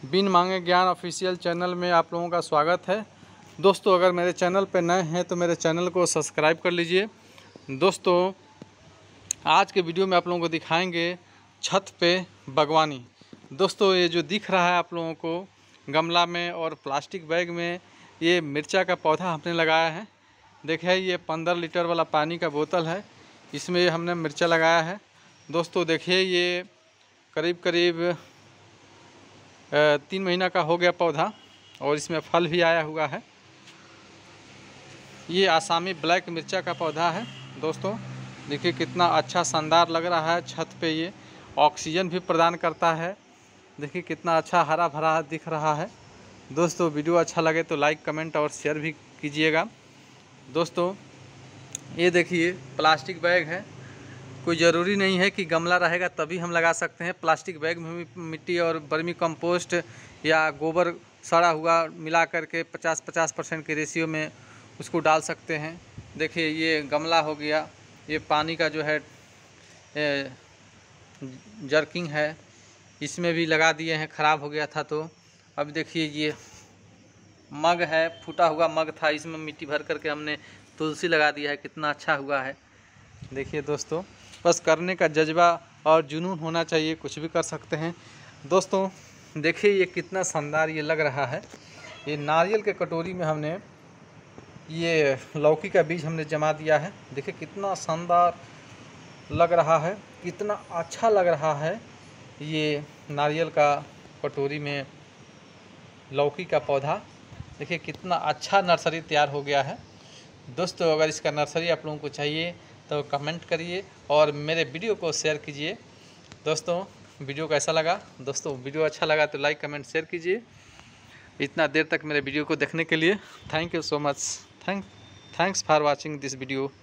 बिन मांगे ज्ञान official channel में आप लोगों का स्वागत है। दोस्तों, अगर मेरे चैनल पर नए हैं तो मेरे चैनल को सब्सक्राइब कर लीजिए। दोस्तों, आज के वीडियो में आप लोगों को दिखाएंगे छत पे बागवानी। दोस्तों, ये जो दिख रहा है आप लोगों को गमला में और प्लास्टिक बैग में, ये मिर्चा का पौधा हमने लगाया है। देखिए, ये 15 लीटर वाला पानी का बोतल है, इसमें हमने मिर्चा लगाया है। दोस्तों देखिए, ये करीब करीब 3 महीना का हो गया पौधा और इसमें फल भी आया हुआ है। ये आसामी ब्लैक मिर्चा का पौधा है। दोस्तों देखिए, कितना अच्छा शानदार लग रहा है। छत पे ये ऑक्सीजन भी प्रदान करता है। देखिए कितना अच्छा हरा भरा दिख रहा है। दोस्तों, वीडियो अच्छा लगे तो लाइक कमेंट और शेयर भी कीजिएगा। दोस्तों, ये देखिए प्लास्टिक बैग है। कोई ज़रूरी नहीं है कि गमला रहेगा तभी हम लगा सकते हैं। प्लास्टिक बैग में भी मिट्टी और वर्मी कंपोस्ट या गोबर सड़ा हुआ मिला करके 50-50% के रेशियो में उसको डाल सकते हैं। देखिए, ये गमला हो गया। ये पानी का जो है जर्किंग है, इसमें भी लगा दिए हैं, ख़राब हो गया था तो। अब देखिए, ये मग है, फूटा हुआ मग था, इसमें मिट्टी भर करके हमने तुलसी लगा दिया है। कितना अच्छा हुआ है। देखिए दोस्तों, बस करने का जज्बा और जुनून होना चाहिए, कुछ भी कर सकते हैं। दोस्तों देखिए, ये कितना शानदार ये लग रहा है। ये नारियल के कटोरी में हमने ये लौकी का बीज हमने जमा दिया है। देखिए कितना शानदार लग रहा है, कितना अच्छा लग रहा है। ये नारियल का कटोरी में लौकी का पौधा, देखिए कितना अच्छा नर्सरी तैयार हो गया है। दोस्तों, अगर इसका नर्सरी आप लोगों को चाहिए तो कमेंट करिए और मेरे वीडियो को शेयर कीजिए। दोस्तों, वीडियो कैसा लगा? दोस्तों, वीडियो अच्छा लगा तो लाइक कमेंट शेयर कीजिए। इतना देर तक मेरे वीडियो को देखने के लिए thank you so much. Thanks for watching this video.